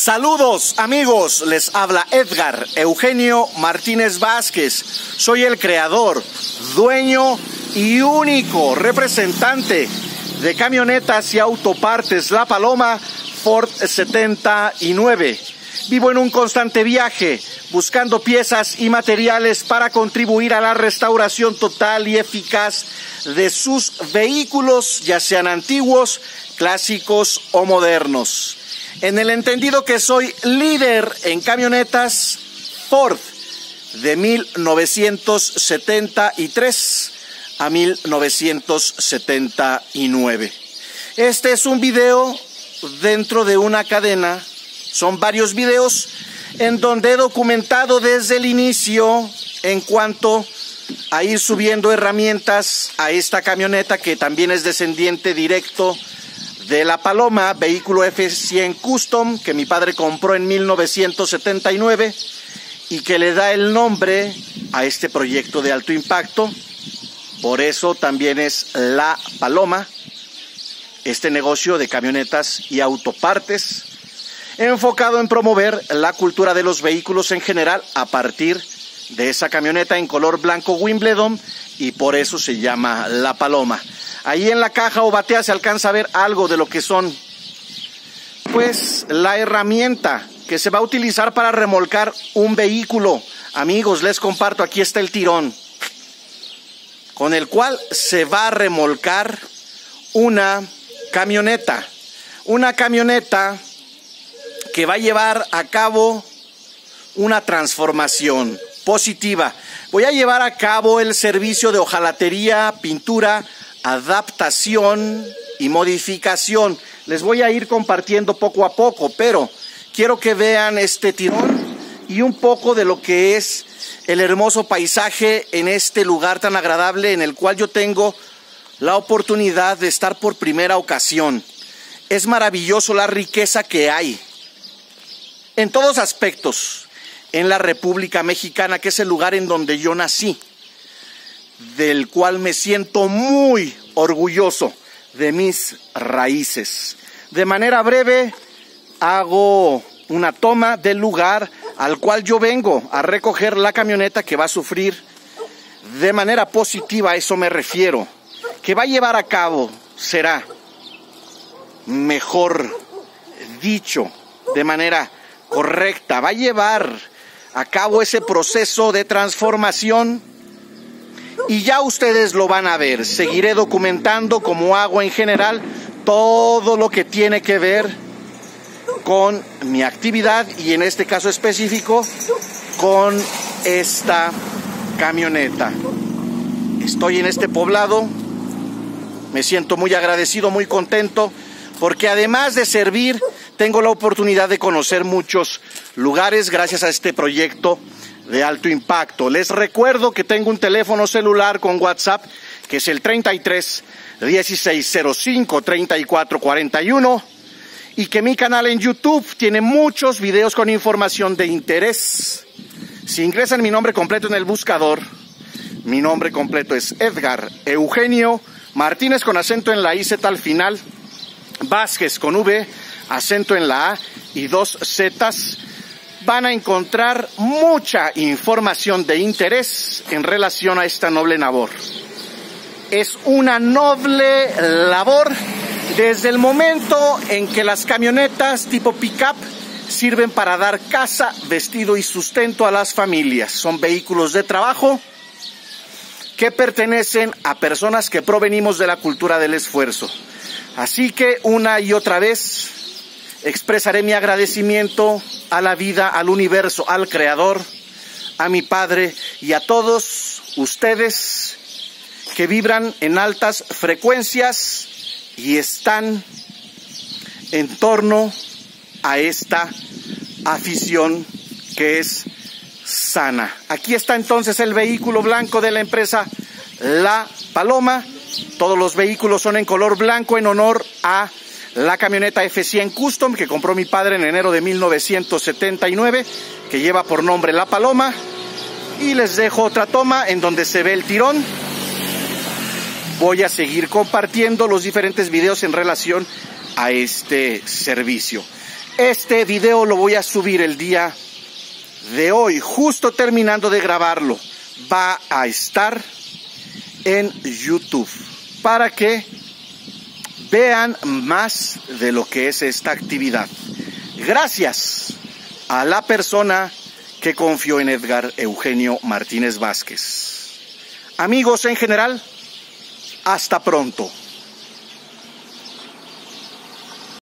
Saludos amigos, les habla Edgar Eugenio Martínez Vázquez. Soy el creador, dueño y único representante de camionetas y autopartes La Paloma Ford 79. Vivo en un constante viaje, buscando piezas y materiales para contribuir a la restauración total y eficaz de sus vehículos, ya sean antiguos, clásicos o modernos. En el entendido que soy líder en camionetas Ford de 1973 a 1979. Este es un video dentro de una cadena. Son varios videos en donde he documentado desde el inicio en cuanto a ir subiendo herramientas a esta camioneta, que también es descendiente directo de La Paloma, vehículo F100 Custom que mi padre compró en 1979 y que le da el nombre a este proyecto de alto impacto. Por eso también es La Paloma, este negocio de camionetas y autopartes, enfocado en promover la cultura de los vehículos en general a partir de esa camioneta en color blanco Wimbledon, y por eso se llama La Paloma. Ahí en la caja o batea se alcanza a ver algo de lo que son, pues, la herramienta que se va a utilizar para remolcar un vehículo. Amigos, les comparto, aquí está el tirón con el cual se va a remolcar una camioneta que va a llevar a cabo una transformación positiva. Voy a llevar a cabo el servicio de hojalatería, pintura, adaptación y modificación. Les voy a ir compartiendo poco a poco, pero quiero que vean este tirón y un poco de lo que es el hermoso paisaje en este lugar tan agradable en el cual yo tengo la oportunidad de estar por primera ocasión. Es maravilloso la riqueza que hay en todos aspectos en la República Mexicana, que es el lugar en donde yo nací, del cual me siento muy orgulloso de mis raíces. De manera breve hago una toma del lugar al cual yo vengo a recoger la camioneta que va a sufrir de manera positiva, a eso me refiero, que va a llevar a cabo, será mejor dicho, de manera correcta, va a llevar a cabo ese proceso de transformación y ya ustedes lo van a ver. Seguiré documentando, como hago en general, todo lo que tiene que ver con mi actividad y en este caso específico con esta camioneta. Estoy en este poblado, me siento muy agradecido, muy contento, porque además de servir, tengo la oportunidad de conocer muchos lugares gracias a este proyecto de alto impacto. Les recuerdo que tengo un teléfono celular con WhatsApp, que es el 33 1605 34 41, y que mi canal en YouTube tiene muchos videos con información de interés. Si ingresan mi nombre completo en el buscador, mi nombre completo es Edgar Eugenio Martínez, con acento en la I, Z al final, Vázquez con V, acento en la A y 2 Zetas, van a encontrar mucha información de interés en relación a esta noble labor. Es una noble labor desde el momento en que las camionetas tipo pick-up sirven para dar casa, vestido y sustento a las familias. Son vehículos de trabajo que pertenecen a personas que provenimos de la cultura del esfuerzo. Así que una y otra vez expresaré mi agradecimiento a la vida, al universo, al Creador, a mi Padre y a todos ustedes que vibran en altas frecuencias y están en torno a esta afición que es sana. Aquí está entonces el vehículo blanco de la empresa La Paloma. Todos los vehículos son en color blanco en honor a la camioneta F100 Custom que compró mi padre en enero de 1979, que lleva por nombre La Paloma. Y les dejo otra toma en donde se ve el tirón. Voy a seguir compartiendo los diferentes videos en relación a este servicio. Este video lo voy a subir el día de hoy, justo terminando de grabarlo. Va a estar en YouTube para que vean más de lo que es esta actividad. Gracias a la persona que confió en Edgar Eugenio Martínez Vázquez. Amigos en general, hasta pronto.